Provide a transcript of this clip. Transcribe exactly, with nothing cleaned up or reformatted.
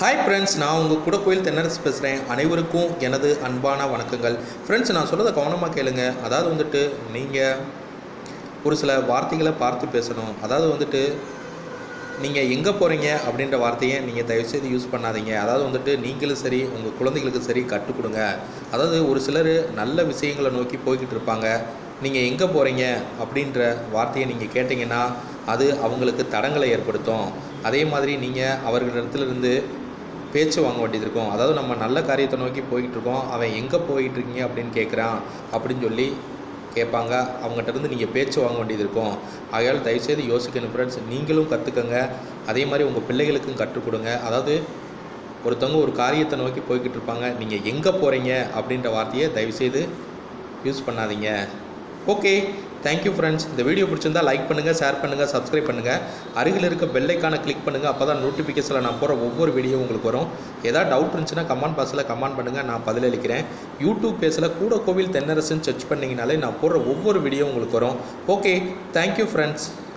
Hi friends, நான் உங்கள் கூட கோயில் தென்னரசு பேசுகிறேன். அனைவருக்கும் எனது அன்பான வணக்கங்கள். ஃப்ரெண்ட்ஸ், நான் சொல்கிறத கவனமாக கேளுங்க. அதாவது வந்துட்டு நீங்கள் ஒரு சில வார்த்தைகளை பார்த்து பேசணும். அதாவது வந்துட்டு நீங்கள் எங்கே போகிறீங்க அப்படின்ற வார்த்தையை நீங்கள் தயவுசெய்து யூஸ் பண்ணாதீங்க. அதாவது வந்துட்டு நீங்களும் சரி, உங்கள் குழந்தைகளுக்கு சரி கற்றுக் கொடுங்க. அதாவது ஒரு சிலர் நல்ல விஷயங்களை நோக்கி போய்கிட்டு இருப்பாங்க. நீங்கள் எங்கே போகிறீங்க அப்படின்ற வார்த்தையை நீங்கள் கேட்டிங்கன்னா அது அவங்களுக்கு தடங்களை ஏற்படுத்தும். அதே மாதிரி நீங்கள் அவர்களிடத்துலேருந்து பேச்சு வாங்க வேண்டியது இருக்கும். அதாவது நம்ம நல்ல காரியத்தை நோக்கி போய்கிட்டுருக்கோம், அவன் எங்கே போயிட்டுருக்கீங்க அப்படின்னு கேட்குறான் அப்படின்னு சொல்லி கேட்பாங்க. அவங்ககிட்ட இருந்து நீங்கள் பேச்சு வாங்க வேண்டியது இருக்கும். ஆகையால் தயவுசெய்து யோசிக்கணும் ஃப்ரெண்ட்ஸ். நீங்களும் கற்றுக்கங்க, அதே மாதிரி உங்கள் பிள்ளைகளுக்கும் கற்றுக் கொடுங்க. அதாவது ஒருத்தவங்க ஒரு காரியத்தை நோக்கி போய்கிட்டு இருப்பாங்க, நீங்கள் எங்கே போகிறீங்க அப்படின்ற வார்த்தையை தயவுசெய்து யூஸ் பண்ணாதீங்க. Okay, thank you friends. இந்த வீடியோ பிடிச்சிருந்தால் லைக் பண்ணுங்கள், ஷேர் பண்ணுங்கள், சப்ஸ்கிரைப் பண்ணுங்கள். அருகில் இருக்க பெல் ஐக்கானை கிளிக் பண்ணுங்கள். அப்போ தான் நோட்டிஃபிகேஷனில் நான் போகிற ஒவ்வொரு வீடியோ உங்களுக்கு வரும். ஏதாவது டவுட் இருந்துச்சுன்னா கமெண்ட் பாக்ஸில் கமெண்ட் பண்ணுங்கள், நான் பதிலளிக்கிறேன். யூடியூப் பேஜில் கூட கோவில் தென்னரசுன்னு சர்ச் பண்ணிங்கனாலே நான் போடுற ஒவ்வொரு வீடியோ உங்களுக்கு வரும். Okay, thank you friends.